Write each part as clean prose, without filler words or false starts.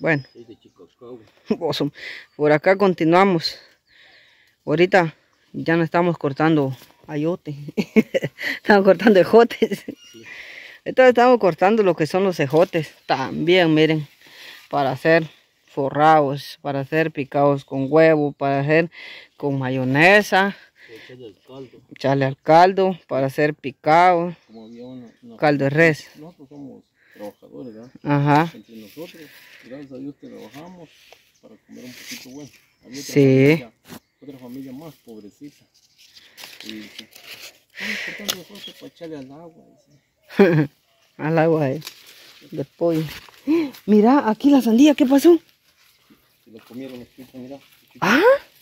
Bueno, por acá continuamos. Ahorita ya no estamos cortando ayote, estamos cortando ejotes. Sí. Entonces estamos cortando lo que son los ejotes también, miren, para hacer forrados, para hacer picados con huevo, para hacer con mayonesa, echarle al caldo, para hacer picado, caldo de res. Nosotros somos trabajadores, ¿verdad? Ajá. Entre nosotros, gracias a Dios, trabajamos para comer un poquito bueno. Hay otra familia más pobrecita. Y estamos cortando nosotros para echarle al agua. Al agua de pollo. Mira, aquí la sandía, ¿qué pasó? Se la comieron los pitos, mira. ¿Ah?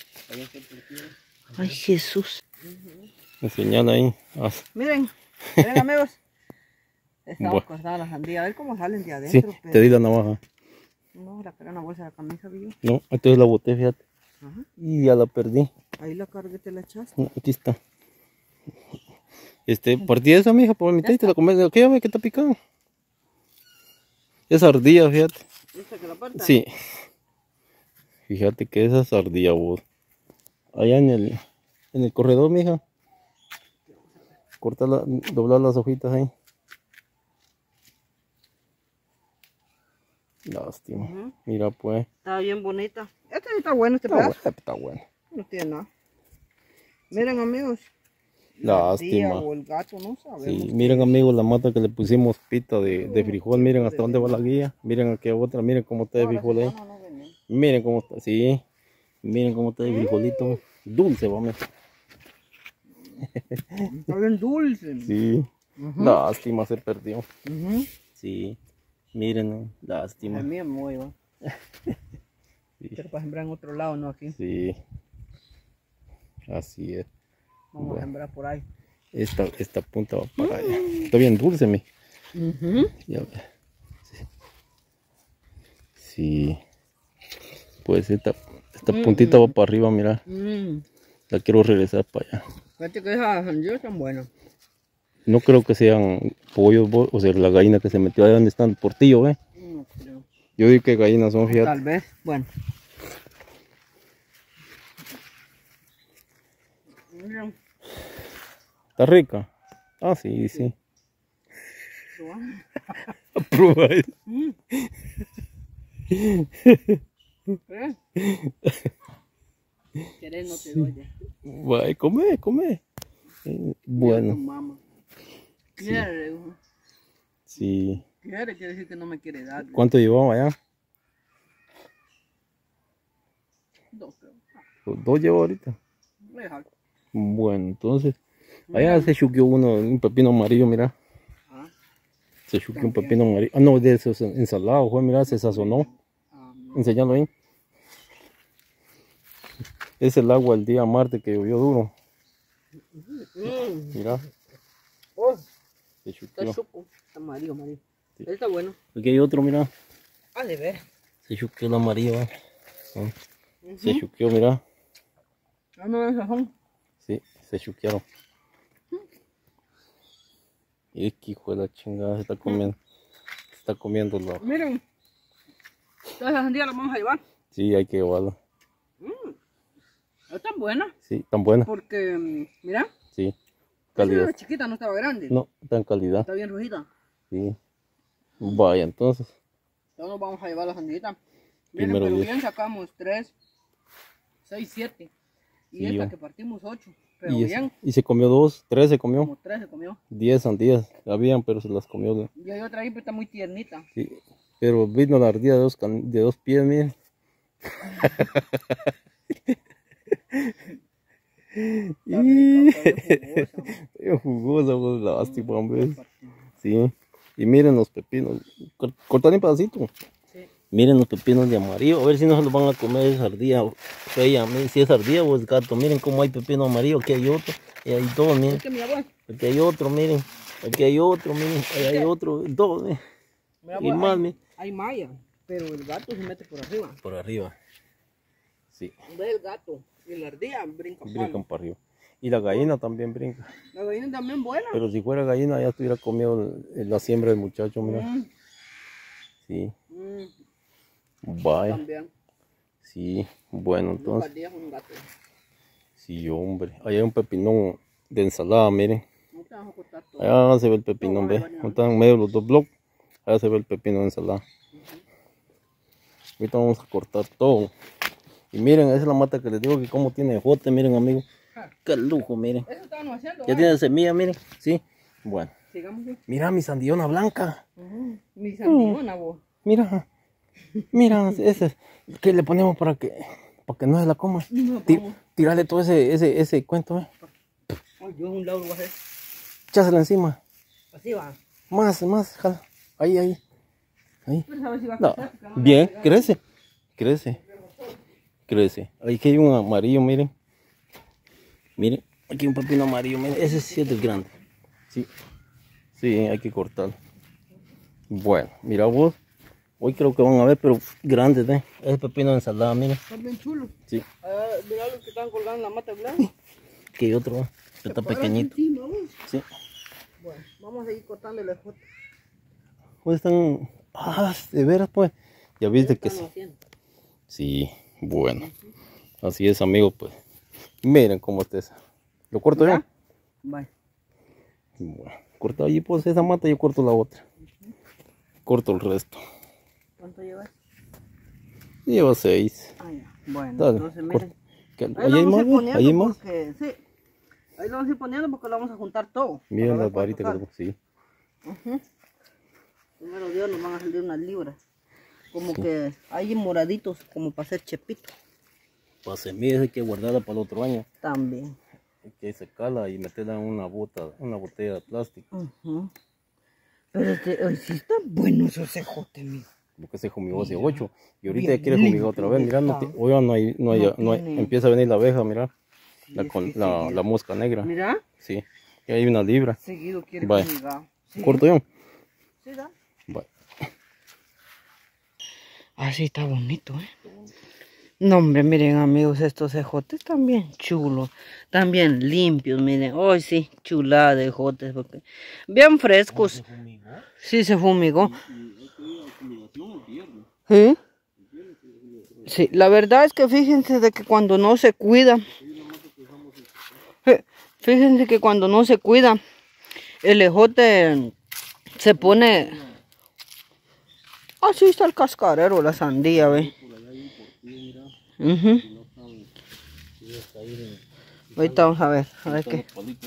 Ay, Jesús. Me señala ahí. Miren, miren amigos. Estamos cortando la sandía. A ver cómo salen de adentro. Sí, pero... te di la navaja. No, la cargué en la bolsa de la camisa, ¿vio? No, entonces la boté, fíjate. Ajá. Y ya la perdí. Ahí la cargué, te la echaste. No, aquí está. Partí esa, mija, por la mitad y te la comes. ¿Qué ve que está picado? Es ardilla, fíjate. ¿Viste que la parta? Sí. Fíjate que esa es ardilla, vos. Allá en el corredor, mija. Cortarla, doblar las hojitas ahí. Lástima. Mira pues. Está bien bonita. Este está bueno, este pedazo. Está bueno. No tiene nada. Miren amigos. Lástima. O el gato, no sabemos. Sí, miren amigos la mata que le pusimos pita de frijol. Miren hasta dónde va la guía. Miren aquí otra. Miren cómo está de frijol ahí. Miren cómo está. Sí. Miren cómo está de frijolito. Dulce, vamos. Está bien dulce. Sí. Lástima, se perdió. Sí. Miren, lástima. El mío es muy bueno. Sí. Pero para sembrar en otro lado, no aquí. Sí. Así es. Vamos a sembrar por ahí. Esta punta va para allá. Está bien dulce, mi. Ya ve. Sí. Pues esta puntita va para arriba, mira. La quiero regresar para allá. Fíjate que esas sandías están buenas. No creo que sean pollos, o sea, la gallina que se metió ahí donde está el portillo, ¿ve? No creo. Yo digo que gallinas son, fíjate. Tal vez, bueno. ¿Está rica? Ah, sí, sí. Prueba. ¿Querés? No te doy. Vaya, come. Bueno. Quiere. Sí. Quiere decir que no me quiere dar. ¿Cuánto llevamos allá? 2 creo. 2 llevo ahorita. Bueno, entonces. Allá se chuqueó un pepino amarillo, mira. Se chuqueó un pepino amarillo. Ah, no, de esos ensalados, mira, se sazonó. Enseñalo ahí. Es el agua el día martes que llovió duro. Mira. Se chuqueó. Está amarillo. Sí. Está bueno. Aquí hay otro, mira. Ah, de ver. Se chuqueó el amarillo. Se chuqueó, mira. Ah, no, esos son. Sí, se chuquearon. Y es que hijo de la chingada se está comiendo. Se está comiendo la. Miren. Todas las sandías las vamos a llevar. Sí, hay que llevarla. Están buenas. Sí, tan buenas. Porque, mira. Sí. Calidad. Era chiquita, no estaba grande. No, está en calidad. Está bien rojita. Sí. Vaya, entonces. Entonces nos vamos a llevar la sandita. Miren, pero bien sacamos 3, 6, 7. Y sí, esta que partimos 8. Pero bien. Y se comió 2, 3 se comió. Como 3 se comió. 10 sandías habían, pero se las comió. Y hay otra ahí, pero está muy tiernita. Sí. Pero vino la ardilla de 2 pies, miren. Jugosa, lástima, hombre. Sí. Y miren los pepinos. Cortan en pedacitos. Sí. Miren los pepinos de amarillo. A ver si no se los van a comer esa ardilla fea. Miren si es ardilla o es gato. Miren cómo hay pepino amarillo. Aquí hay otro. Y hay dos, miren. Aquí hay otro, miren. Aquí hay otro, miren. Aquí hay otro. Dos, miren. Y más, miren. Hay malla, pero el gato se mete por arriba. Por arriba. Sí. Ve el gato y la ardilla brincan para arriba. Y la gallina también brinca. La gallina también buena. Pero si fuera gallina ya estuviera comido la siembra del muchacho, mira. Sí. Vaya. También. Sí, bueno, entonces. Al día es un gato. Sí, hombre. Allá hay un pepinón de ensalada, miren. No te vas a cortar todo. Allá se ve el pepinón, ve. Están en medio de los dos bloques. Allá se ve el pepino de ensalada. Ahorita vamos a cortar todo. Y miren, esa es la mata que les digo que como tiene jote, miren, amigos. Qué lujo, miren. Eso estábamos haciendo. Ya tiene semilla, miren. Sí. Bueno. Sigamos. Mira mi sandiona blanca. Mi sandiona, vos. Mira. Mira, ese. ¿Qué le ponemos para que no se la coma? No, Tirarle todo ese cuento, Ay, yo un lado lo voy a hacer. Echásela encima. Así va. Más, jala. Ahí. Pero a ver si va a No. crecer, porque no Bien, crece. Aquí hay un amarillo, miren. Miren, aquí hay un pepino amarillo, miren. Ese sí es el grande. Sí, hay que cortarlo. Bueno, mira vos. Hoy creo que van a ver, pero grandes, ¿eh? Ese pepino de ensalada, miren. Están bien chulos. Sí. Mira los que están colgando en la mata blanca. Aquí hay otro, está pequeñito. Sí. Bueno, vamos a seguir cortando el ejote. Pues están... Ah, de veras, pues. Ya viste que sí. Sí, bueno. Así es, amigos, pues. Miren cómo está esa. ¿Lo corto yo? Bye. Bueno, corto allí, pues, esa mata, yo corto la otra. Corto el resto. ¿Cuánto llevas? Lleva 6. Ah, ya. Bueno, Dale, entonces miren. Ahí hay más, ¿no? Ahí hay más. Porque, sí. Ahí lo vamos a ir poniendo porque lo vamos a juntar todo. Miren las varitas que tengo, sí. Primero Dios nos van a salir unas libras. Como que hay moraditos como para hacer chepito. Para semillas hay que guardarla para el otro año. También. Hay que secarla y meterla en una botella de plástico. Pero sí está bueno esos ejotes, mío. Porque se fumigó hace 8 y ahorita ya quiere fumigar otra vez. Mira, hoy no hay, empieza a venir la abeja, mira. La mosca negra. Mira. Sí, y hay una libra. Seguido quiere Vale. fumigar. ¿Sí? ¿Corto yo? Sí, da. Vale. Así está bonito, No, hombre, miren, amigos, estos ejotes están bien chulos. Están bien limpios, miren. Hoy sí, chulada de ejotes. Porque bien frescos. ¿Se fumigó? Sí, se fumigó. ¿Sí? Sí, la verdad es que fíjense de que cuando no se cuida, el ejote se pone, así está el cascarero, la sandía, ve. Ahorita vamos a ver qué.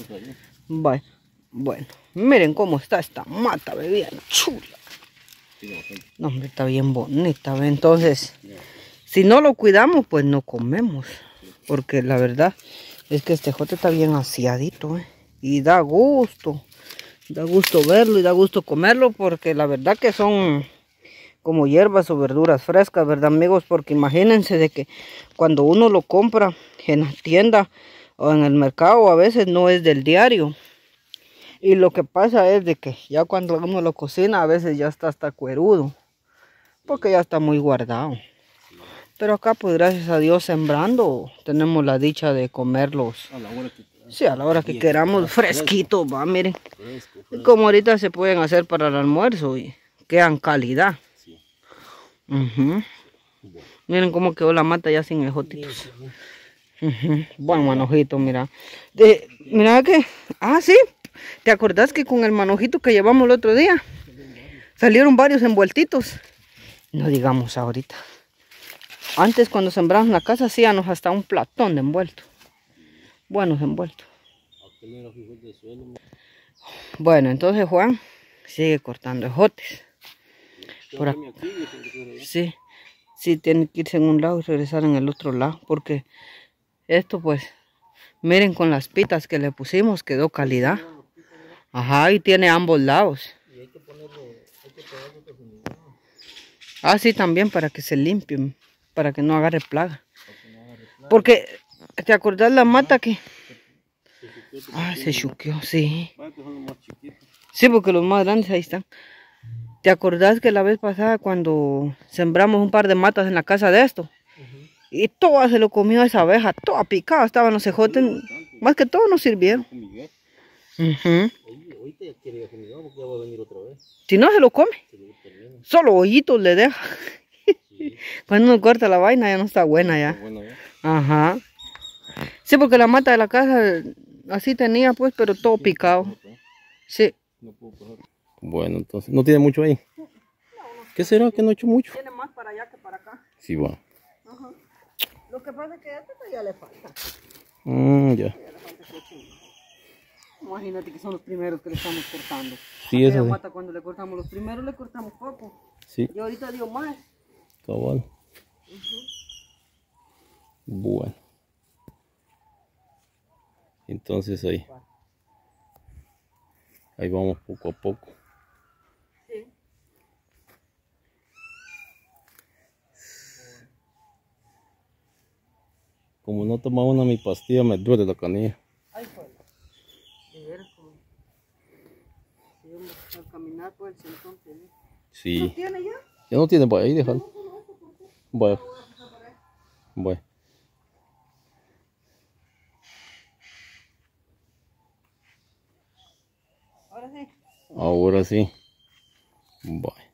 Bueno, miren cómo está esta mata, ve, bien chula. No, hombre, está bien bonita, ve. Entonces, si no lo cuidamos, pues no comemos. Porque la verdad es que este ejote está bien aseadito, y da gusto verlo y da gusto comerlo, porque la verdad que son como hierbas o verduras frescas, ¿verdad, amigos? Porque imagínense de que cuando uno lo compra en la tienda o en el mercado, a veces no es del diario. Y lo que pasa es de que ya cuando uno lo cocina, a veces ya está hasta cuerudo, porque ya está muy guardado. Pero acá, pues gracias a Dios, sembrando, tenemos la dicha de comerlos. A la hora que sí, a la hora que queramos, fresquitos, va, miren. Fresco. Como ahorita se pueden hacer para el almuerzo y quedan calidad. Sí. Miren cómo quedó la mata ya sin ejotitos. Buen manojito, mira. Mira que, sí. ¿Te acordás que con el manojito que llevamos el otro día salieron varios envueltitos? No digamos ahorita. Antes cuando sembramos la casa hacíamos hasta un platón de envuelto. Buenos envueltos. Bueno, entonces Juan sigue cortando ejotes. Por aquí. Sí, tiene que irse en un lado y regresar en el otro lado. Porque esto pues, miren con las pitas que le pusimos, quedó calidad. Ajá, y tiene ambos lados. Y hay que ponerlo sí, también para que se limpien, para que no agarre plaga. Porque, ¿te acordás la mata que? Se chuqueó, sí. Sí, porque los más grandes ahí están. ¿Te acordás que la vez pasada cuando sembramos un par de matas en la casa de esto? Y toda se lo comió esa abeja, toda picada, estaban los ejotes, más que todo nos sirvieron. Ahorita ya quiere fumigar porque ya va a venir otra vez. Si no se lo come, solo hoyitos le deja. Cuando uno corta la vaina ya no está buena ya. Bueno, ya. Ajá. Sí, porque la mata de la casa así tenía pues, pero todo picado. Sí. Bueno, entonces, ¿no tiene mucho ahí? ¿Qué será que no ha hecho mucho? Tiene más para allá que para acá. Sí, va. Ajá. Lo que pasa es que a este ya le falta. Ya. Imagínate que son los primeros que le estamos cortando. Sí, eso sí. Mata cuando le cortamos los primeros, le cortamos poco. Sí. Y ahorita dio más. Cabal. Bueno. Entonces ahí vamos poco a poco. Sí. Como no tomaba una mi pastilla, me duele la canilla. Ay, pues. De veras, como. Si vamos a caminar por el centón, ¿no? Sí. ¿No tiene ya? Ya no tiene, vaya ahí, déjalo. Vaya. Vaya. Ahora sí. Ahora sí. Vaya.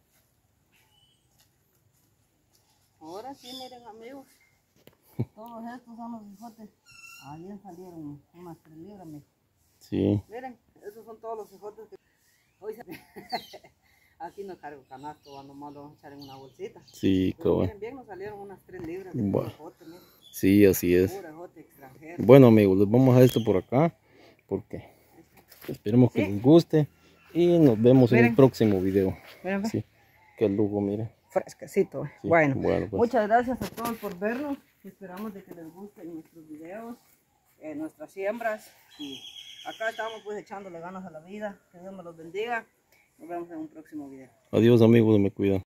Ahora sí, miren amigos. Todos estos son los hijotes. Ayer salieron unas 3 libras, mijo. Sí. Miren, esos son todos los hijotes que hoy se... Aquí no cargo canasto, nomás lo vamos a echar en una bolsita. Sí, pero cabrón. miren bien, nos salieron unas 3 libras de puro ejote, miren. Sí, así es. Puro ejote extranjero. Bueno amigos, les vamos a dejar esto por acá. Porque esperemos que les guste. Y nos vemos en el próximo video. Miren, sí. Qué lujo, miren. Fresquecito. Sí. Bueno, pues. Muchas gracias a todos por vernos. Esperamos de que les gusten nuestros videos, nuestras siembras. Y acá estamos pues echándole ganas a la vida. Que Dios me los bendiga. Nos vemos en un próximo video. Adiós amigos, me cuidan.